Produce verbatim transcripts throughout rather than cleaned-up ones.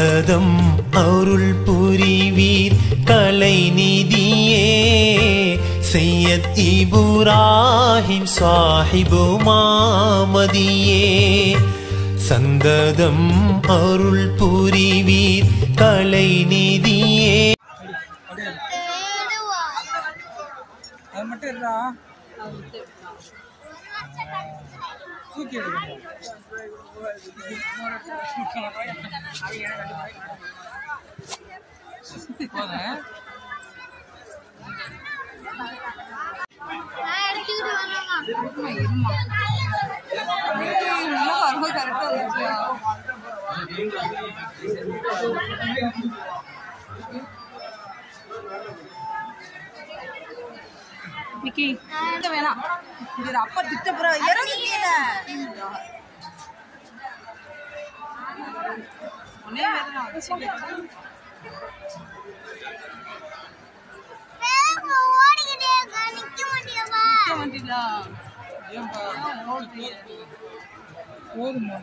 சந்ததம் அருள் புரிவீர் கலைநிதியே சையத் இப்ராஹிம் சாஹிபு மாமதியே சந்ததம் அருள் புரிவீர் கலைநிதியே Vicky, kita mana? Dia apa kita pernah? Ya orang ni lah. Mana mana? Saya orang ni dia kan nikah mandi apa? Nikah mandi lah. Yang apa? Oh, mana?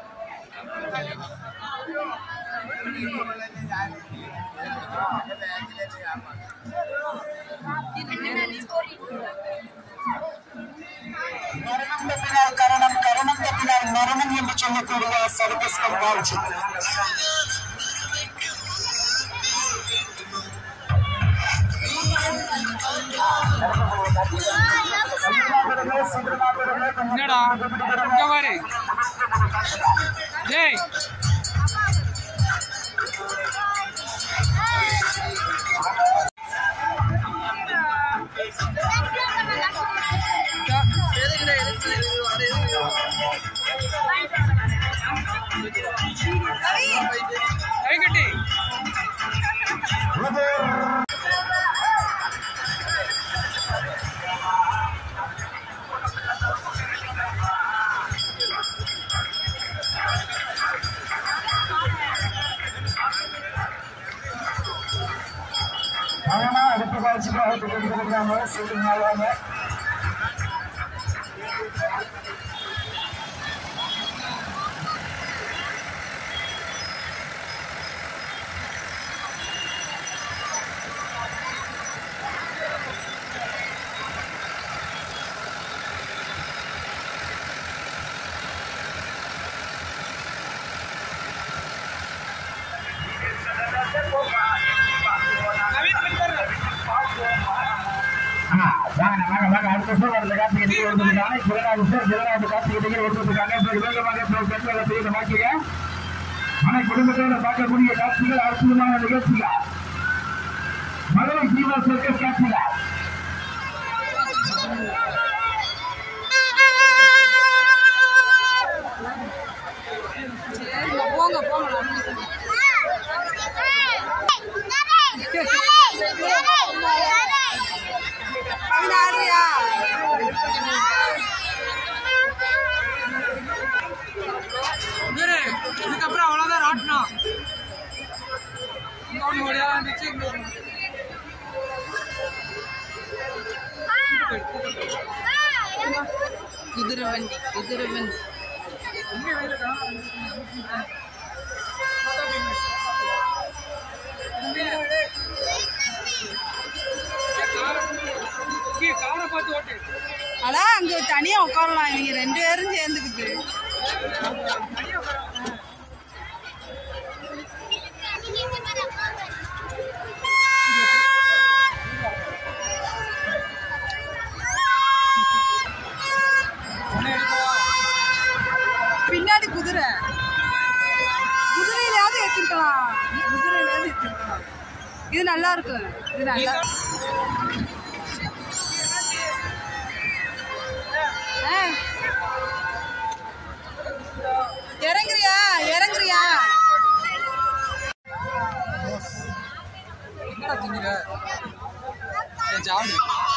karanam karanam tepinal maranam endu sollakuriya service company என்னடா இங்க பாரு டேய் அடுத்த காட்சிக்காக திகழ்ந்திருக்கிறாங்க சீக்கிரமாக குடும்பத்தோட பார்க்கக்கூடிய காட்சிகள் அற்புதமான நிகழ்ச்சிகள் மதுரை ஜீவா சர்க்கஸ் காட்சிகள் போங்க போங்க இதுக்கப்புறம் அவ்வளோதான் ராட்டணும் குதிரை வண்டி குதிரை வண்டி அதான் அங்க தனியா உட்காரலாம் இவங்க ரெண்டு பேரும் சேர்ந்துக்கிட்டு பின்னாடி குதிரை குதிரையிலாவது எடுத்துக்கலாம் குதிரையிலாவது எடுத்துக்கலாம் இது நல்லா இருக்கு இது நல்லா இறங்குறியா இறங்குறியா என்னடா திங்குற ஜாவடி